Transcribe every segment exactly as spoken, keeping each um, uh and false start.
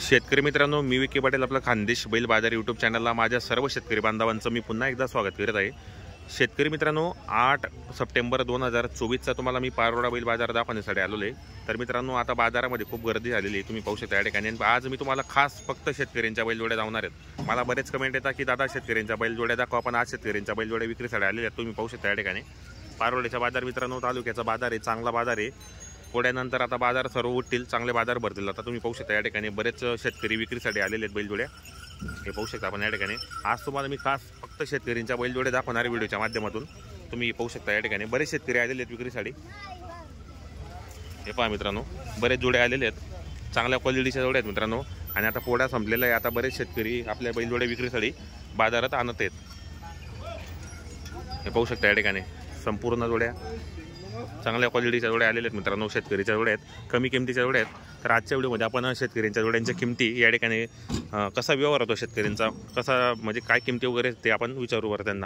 शेतकरी मित्रांनो, मी विकी पाटील आपला खानदेश बैल बाजार यूट्यूब चॅनलला माझ्या सर्व शेतकरी बांधवांचं मी पुन्हा एकदा स्वागत करत आहे। शेतकरी मित्रांनो, आठ सप्टेंबर दोन हजार चोवीसचा तुम्हाला मी पारोडा बैल बाजार दाखवण्यासाठी आलो आहे। तर मित्रांनो, आता बाजारामध्ये खूप गर्दी झालेली आहे, तुम्ही पाहू शकता या ठिकाणी। आज मी तुम्हाला खास फक्त शेतकऱ्यांच्या बैलजोड्या दाखवणार आहेत। मला बरेच कमेंट येतात की दादा शेतकऱ्यांच्या बैलजोड्या दाखवा, पण आज शेतकऱ्यांच्या बैलजोड्या विक्रीसाठी आलेल्या आहेत। तुम्ही पाहू शकता या ठिकाणी पारोड्याचा बाजार मित्रांनो, तालुक्याचा बाजार आहे, चांगला बाजार आहे। पोळ्यानंतर आता बाजार सर्व उठतील, चांगले बाजार भरतील। आता तुम्ही पाहू शकता या ठिकाणी बरेच शेतकरी विक्रीसाठी आलेले आहेत बैलजोड्या, हे पाहू शकता आपण या ठिकाणी। आज तुम्हाला मी खास फक्त शेतकऱ्यांच्या बैलजोड्या दाखवणार व्हिडिओच्या माध्यमातून। तुम्ही पाहू शकता या ठिकाणी बरेच शेतकरी आलेले आहेत विक्रीसाठी। हे पहा मित्रांनो, बरेच जोडे आलेले आहेत, चांगल्या क्वालिटीच्या जोड्या आहेत मित्रांनो। आणि आता पोळा संपलेला आहे, आता बरेच शेतकरी आपल्या बैलजोड्या विक्रीसाठी बाजारात आणत आहेत। हे पाहू शकता या ठिकाणी संपूर्ण जोड्या चांगल्या क्वालिटीच्या जोड्या आलेल्या आहेत मित्रांनो, शेतकरीच्या जोड्या आहेत, कमी किमतीच्या जोड्या आहेत। तर आजच्या व्हिडिओमध्ये आपण शेतकऱ्यांच्या जोड्यांच्या किमती या ठिकाणी कसा व्यवहार होतो शेतकऱ्यांचा, कसा म्हणजे काय किमती वगैरे ते आपण विचारू बरं त्यांना।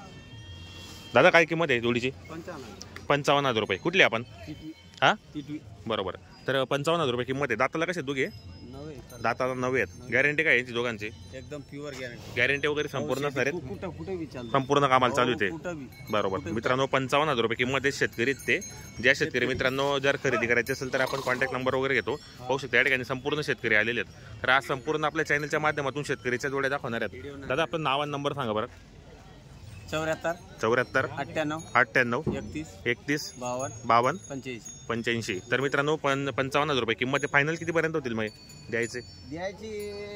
दादा काय किंमत आहे जोडीची? पंचावन्न हजार रुपये। कुठली आपण? हा बरोबर। तर पंचावन्न हजार रुपये किंमत आहे। दाताला कसे दोघे? दाताला नवे आहेत। गॅरंटी काय यांची दोघांची? एकदम प्युअर गॅरंटी। गॅरंटी वगैरे संपूर्ण असणार आहेत, कुठं कुठे विचार संपूर्ण कामाला चालू आहे बरोबर मित्रांनो। पंचावन्न हजार रुपये किंमत आहे शेतकरी ते। ज्या शेतकरी मित्रांनो जर खरेदी करायची असेल तर आपण कॉन्टॅक्ट नंबर वगैरे घेतो, पाहू शकता या ठिकाणी संपूर्ण शेतकरी आलेले आहेत। तर आज संपूर्ण आपल्या चॅनलच्या माध्यमातून शेतकरीच्या जोड्या दाखवणार आहेत। दादा आपलं नाव आणि नंबर सांगा बरं। चौऱ्याहत्तर चौऱ्याहत्तर अठ्ठ्याण्णव अठ्ठ्याण्णव एकतीस एकतीस बावन्न बावन्न पंच्याऐंशी पंच्याऐंशी। तर मित्रांनो पण पंचावन्न हजार रुपये किंमत आहे। फायनल कितीपर्यंत होतील मग द्यायचे? द्यायची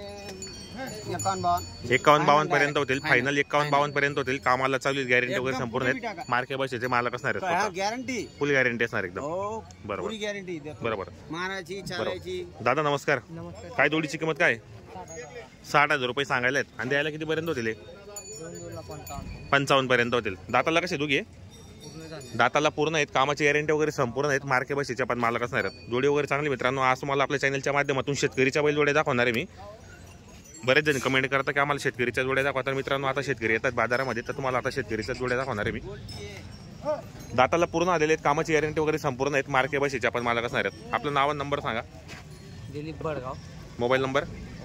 एकावन्न बावन्न एकावन्न बावन्न पर्यंत होतील। फायनल एकावन्न बावन्न पर्यंत होतील। कामाला चालू गॅरंटी वगैरे संपूर्ण आहेत, मार्के बसेचे मालक असणार आहेत, गॅरंटी फुल गॅरंटी असणार एकदम बरोबर गॅरंटी बरोबर मारायची चालायची। दादा नमस्कार, काय जोडीची किंमत काय? साठ हजार रुपये सांगायला आहेत आणि द्यायला कितीपर्यंत होतील? पंचावन्न पर्यंत होतील। दाताला कसे दोघे? दाताला पूर्ण आहेत, कामाची गॅरंटी वगैरे संपूर्ण आहेत, मार्के बशीच्या पण मालक असणार आहेत। जोडी वगैरे चांगली मित्रांनो। आज तुम्हाला आपल्या चॅनलच्या माध्यमातून शेतकरीच्या बैल जोड्या दाखवणार आहे मी। बरेच जण कमेंट करतात की आम्हाला शेतकरीच्या जोड्या दाखवा। तर मित्रांनो आता शेतकरी येतात बाजारामध्ये, तर तुम्हाला आता शेतकरीच्या जोड्या दाखवणार आहे मी। दाताला पूर्ण आलेले आहेत, कामाची गॅरंटी वगैरे संपूर्ण आहेत, मार्के बशीच्या पण मालक असणार आहेत। आपलं नाव आणि नंबर सांगा। दिलीप बडगाव। Mobile number?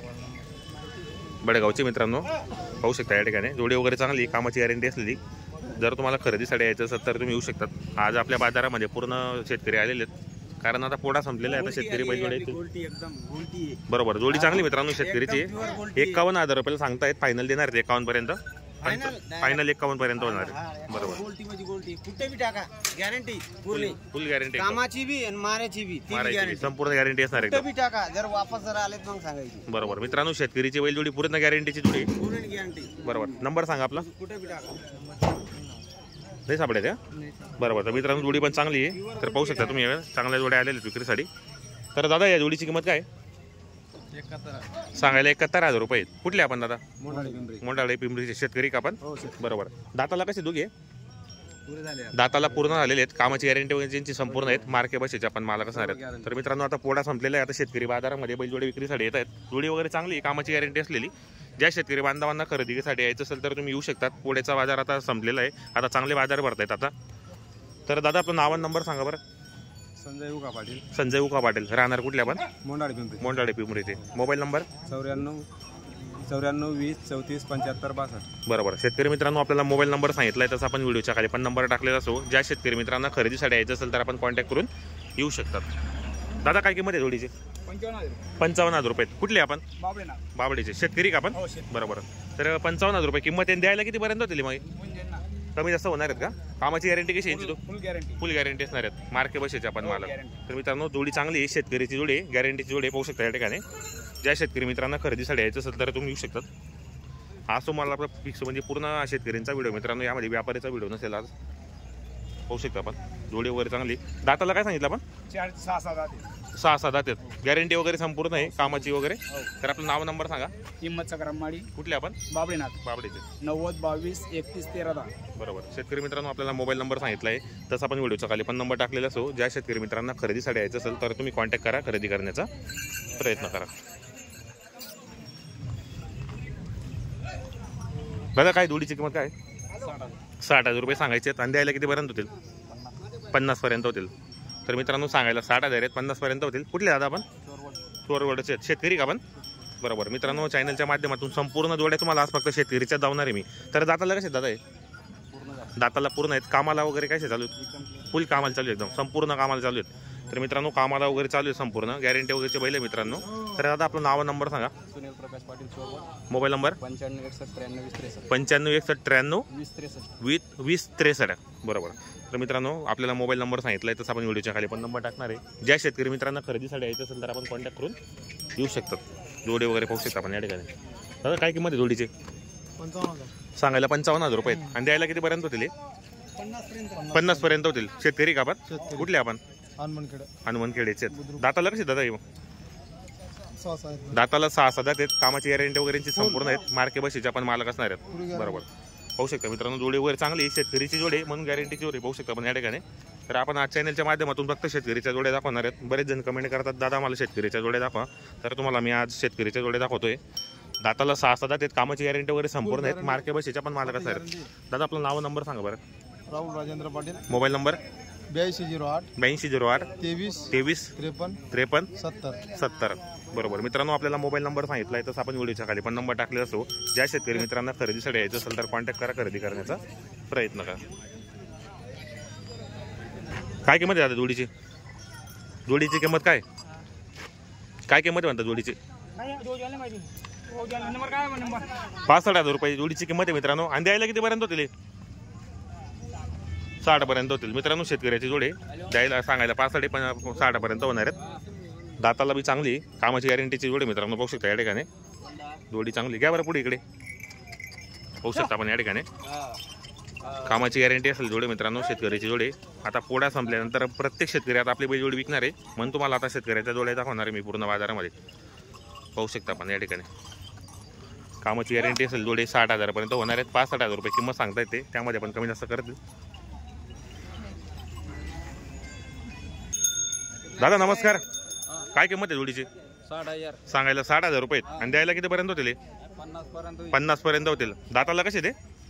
बडगावचे मित्रांनो, पाहू शकता या ठिकाणी जोडी वगैरे चांगली, कामाची गॅरंटी असलेली। जर तुम्हाला खरेदीसाठी यायचं असेल तर तुम्ही येऊ शकतात। आज आपल्या बाजारामध्ये पूर्ण शेतकरी आलेले आहेत, कारण आता पोळा संपलेला आहे, आता शेतकरी बैलजोडे बरोबर। जोडी चांगली मित्रांनो शेतकरीची, एकावन्न हजार रुपयाला सांगतायत, फायनल देणार आहेत एकावन्न पर्यंत, फायनल एकावन्न पर्यंत होणार आहे बरोबर। कुठे बी टाका गॅरंटी पूर्ण, फुल गॅरंटी, कामाची बी आणि मारायची बी संपूर्ण गॅरंटी असणार आहे। बी टाका, जर वापस जर आले मग सांगायची बरोबर मित्रांनो। शेतकरीची बैलजोडी पूर्ण गॅरंटीची जोडी पूर्ण गॅरंटी बरोबर। नंबर सांगा आपला। कुठे बी टाका, नाही सापडेल त्या बरोबर। तर मित्रांनो जोडी पण चांगली आहे, तर पाहू शकता तुम्ही चांगल्या जोड्या आलेल्या आहेत विक्रीसाठी। तर दादा या जोडीची किंमत काय सांगायला? एकाहत्तर हजार रुपये। कुठले आपण दादा? मोंडाळे पिंपरीचे शेतकरी का आपण बरोबर। दाताला कसे दोघे? दाताला पूर्ण झालेले आहेत, कामाची गॅरंटी वगैरे ज्यांची संपूर्ण आहेत, मार्के बसेच्या पण मालक असणार आहेत। तर मित्रांनो आता पोळा संपलेला आहे, आता शेतकरी बाजारामध्ये बैलजोडी विक्रीसाठी येत आहेत। जोडी वगैरे चांगली, कामाची गॅरंटी असलेली। ज्या शेतकरी बांधवांना खरेदीसाठी यायचं असेल तर तुम्ही येऊ शकतात। पोळ्याचा बाजार आता संपलेला आहे, आता चांगले बाजार भरतायत आता। तर दादा आपलं नाव आणि नंबर सांगा बरं। संजय उका पाटील। संजय उका पाटील, राहणार कुठले आपण? मोंडाळे पिंपरी। मोंडाळे पिंपरीचे। Mobile number? चौऱ्याण्णव चौऱ्याण्णव वीस चौतीस पंच्याहत्तर बासष्ट बरोबर। शेतकरी मित्रांनो आपल्याला मोबाईल नंबर सांगितलाय, तसं आपण व्हिडिओच्या खाली पण नंबर टाकलेला असो। ज्या शेतकरी मित्रांना खरेदीसाठी यायचं असेल तर आपण कॉन्टॅक्ट करून येऊ शकतात। दादा काय किंमत आहे जोडीची? पंचावन्न हजार रुपये। कुठले आपण? बाबडीचे शेतकरी का आपण बरोबर। तर पंचावन्न हजार रुपये किंमत आहे। द्यायला कितीपर्यंत होतील मग? कमी जास्त होणार आहेत का? कामाची गॅरंटी कशी यांची? फुल गॅरंटी फुल गॅरंटी असणार आहेत, मार्के बसेचे आपण मालक। तर मित्रांनो जोडी चांगली आहे, शेतकरीची जोडी, गॅरंटीची जोडी पाहू शकता या ठिकाणी। ज्या शेतकरी मित्रांना खरेदीसाठी यायचं असेल तर तुम्ही येऊ शकतात। आज तुम्हाला आपला फिक्स म्हणजे पूर्ण शेतकऱ्यांचा व्हिडिओ मित्रांनो, यामध्ये व्यापारीचा व्हिडिओ नसेल आज, पाहू शकता आपण। जोडी वगैरे चांगली। दाताला काय सांगितलं आपण? सहा सहा सहा सहा दात आहेत, गॅरंटी वगैरे संपूर्ण आहे, कामाची वगैरे। तर आपलं नाव नंबर सांगा। हिम्मत सक्रामवाडी। कुठले आपण? बाबळीनाथ बाबडीचे। नव्वद बावीस एकतीस तेरा दहा बरोबर। शेतकरी मित्रांनो आपल्याला मोबाईल नंबर सांगितला आहे, तसं आपण व्हिडिओच्या खाली पण नंबर टाकलेला असो। ज्या शेतकरी मित्रांना खरेदीसाठी यायचं असेल तर तुम्ही कॉन्टॅक्ट करा, खरेदी करण्याचा प्रयत्न करा। दादा काय जोडीची किंमत काय? साठ हजार रुपये सांगायचे आहेत आणि द्यायला कितीपर्यंत होतील? पन्नास पर्यंत होतील। तर मित्रांनो सांगायला साठ हजार आहेत, पन्नास पर्यंत होतील। कुठले दादा आपण? चोरवडचे आहेत. शेतकरी का आपण बरोबर मित्रांनो चॅनलच्या माध्यमातून संपूर्ण जोड्या तुम्हाला आज फक्त शेतकरीच्या जाणार आहे मी. तर दाताला कसे दादा आहे दाताला पूर्ण आहेत. कामाला वगैरे कसे चालू आहेत फुल कामाला चालू आहे एकदम संपूर्ण कामाला चालू आहेत. तर मित्रांनो कामाला वगैरे चालू आहे संपूर्ण गॅरंटी वगैरेचे बैल आहे मित्रांनो. तर दादा आपलं नाव नंबर सांगा. सुनील प्रकाश पाटील चोरवड मोबाईल नंबर पंच्याण्णव एकसष्ट त्र्याण्णव वीस त्रेसष्ट पंच्याण्णव एकसष्ट त्र्याण्णव वीस त्रेसष्ट वीस वीस त्रेसष्ट बरोबर. तर मित्रांनो आपल्याला मोबाईल नंबर सांगितला आहे तसं आपण व्हिडिओच्या खाली पण नंबर टाकणार आहे. ज्या शेतकरी मित्रांना खरेदीसाठी यायचं असेल तर आपण कॉन्टॅक्ट करून येऊ शकतात. जोडे वगैरे पाहू शकता आपण या ठिकाणी. दादा काय किंमत आहे जोडीची पंचावन्न हजार सांगायला पंचावन्न हजार रुपये आहेत आणि द्यायला कितीपर्यंत होतील पन्नास पर्यंत पन्नास पर्यंत होतील. शेतकरी का आपण कुठले आपण हनुमानखेड हनुमानखेडेचे दाताला कसे दादा सहा सहा आहेत. दाताला सहा सदा आहेत. कामाची गॅरंटी वगैरेची संपूर्ण आहेत. मार्के बशीचे आपण मालक असणार आहेत बरोबर. पाहू शकता मित्रांनो जोडे वगैरे चांगली शेतकरीची जोडे म्हणून गॅरंटीची जोडे पाहू शकता आपण या ठिकाणी. तर आपण आज चॅनलच्या माध्यमातून फक्त शेतकरीच्या जोड्या दाखवणार आहेत. बरेच जण कमेंट करतात दादा मला शेतकरीच्या जोड्या दाखवा. तर तुम्हाला मी आज शेतकरीच्या जोड्या दाखवतोय. दाताला सहा सदा आहेत. कामाची गॅरंटी वगैरे संपूर्ण आहेत. मार्के बशीचे पण मालक असणार आहेत. दादा आपलं नाव नंबर सांगा बरं. राहुल राजेंद्र पाटील मोबाईल नंबर ब्याऐंशी झिरो आठ ब्याऐंशी झिरो आठ तेवीस तेवीस त्रेपन्न त्रेपन्न सत्तर सत्तर बरोबर. मित्रांनो आपल्याला मोबाईल नंबर सांगितला आहे तसं आपण व्हिडिओच्या खाली पण नंबर टाकलेला असो. ज्या शेतकरी मित्रांना खरेदीसाठी यायचं असेल तर कॉन्टॅक्ट करा. खरेदी करण्याचा प्रयत्न करा. काय किंमत आहे आता जोडीची जोडीची किंमत काय काय किंमत म्हणतात जोडीची पासष्ट हजार रुपये जोडीची किंमत आहे मित्रांनो. आणि द्यायला कितीपर्यंत होतील साठ पर्यंत होतील मित्रांनो. शेतकऱ्याची जोडे द्यायला सांगायला पासष्ट पण साठ पर्यंत होणार आहेत. दाताला बी चांगली कामाची गॅरंटीची जोडे मित्रांनो पाहू शकता या ठिकाणी. जोडी चांगली घ्या बरं पुढे इकडे पाहू शकता आपण या ठिकाणी. कामाची गॅरंटी असेल जोडे मित्रांनो शेतकऱ्याची जोडे. आता पोळा संपल्यानंतर प्रत्येक शेतकरी आता आपली बैल जोडी विकणार आहे म्हणून तुम्हाला आता शेतकऱ्याच्या जोड्या दाखवणार आहे मी पूर्ण बाजारामध्ये पाहू शकता आपण या ठिकाणी. कामाची गॅरंटी असेल जोडे साठ हजारपर्यंत होणार आहेत. पासष्ट हजार रुपये किंमत सांगता येते त्यामध्ये आपण कमी जास्त करतील. दादा नमस्कार काय किंमत आहे जोडीची साठ हजार सांगायला साठ हजार रुपये आणि द्यायला कितीपर्यंत होतील पन्नास पर्यंत पन्नास पर्यंत होतील. दाताला कसे ते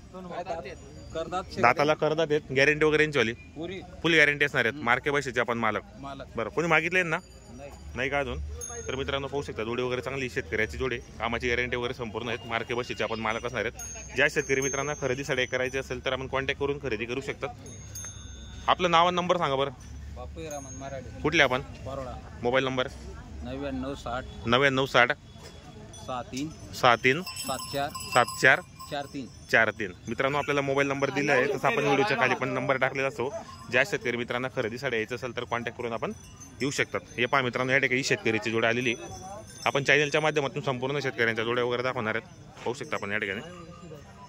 दाताला करदात आहेत. गॅरंटी वगैरेची वाली पुरी फुल गॅरंटी असणार आहेत. मार्के बशीचे आपण मालक मालक बरं. कोणी मागितले ना नाही का अजून. तर मित्रांनो पाहू शकता जोडी वगैरे चांगली शेतकऱ्याची जोडे कामाची गॅरंटी वगैरे संपूर्ण आहेत. मार्के बशीचे आपण मालक असणार आहेत. ज्या शेतकरी मित्रांना खरेदीसाठी करायची असेल तर आपण कॉन्टॅक्ट करून खरेदी करू शकतात. आपलं नाव आणि नंबर सांगा बरं. बापू रामन मराठी कुठले आपण बरोडा मोबाईल नंबर नव्याण्णव साठ नव्याण्णव साठ सहा तीन सहा तीन सात चार सात चार चार तीन चार तीन. मित्रांनो आपल्याला मोबाईल नंबर दिला आहे तसं आपण व्हिडिओच्या खाली पण नंबर टाकलेला असतो. ज्या शेतकरी मित्रांना खरेदीसाठी यायचं असेल तर कॉन्टॅक्ट करून आपण येऊ शकतात. हे पहा मित्रांनो या ठिकाणी शेतकरीची जोडी आलेली आपण चॅनलच्या माध्यमातून संपूर्ण शेतकऱ्यांच्या जोड्या वगैरे दाखवणार आहेत पाहू शकता आपण या ठिकाणी.